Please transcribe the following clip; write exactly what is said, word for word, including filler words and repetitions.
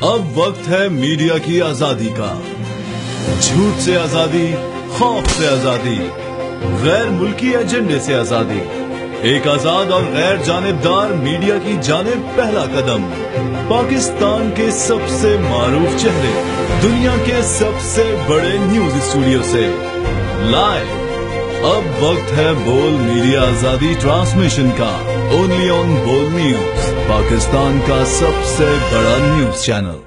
अब वक्त है मीडिया की आजादी का। झूठ से आजादी, खौफ से आजादी, गैर मुल्की एजेंडे से आजादी। एक आजाद और गैर जानिबदार मीडिया की जानिब पहला कदम। पाकिस्तान के सबसे मारूफ चेहरे, दुनिया के सबसे बड़े न्यूज स्टूडियो से लाइव। अब वक्त है बोल मीडिया आजादी ट्रांसमिशन का। Only on Bol news, Pakistan का सबसे बड़ा न्यूज चैनल।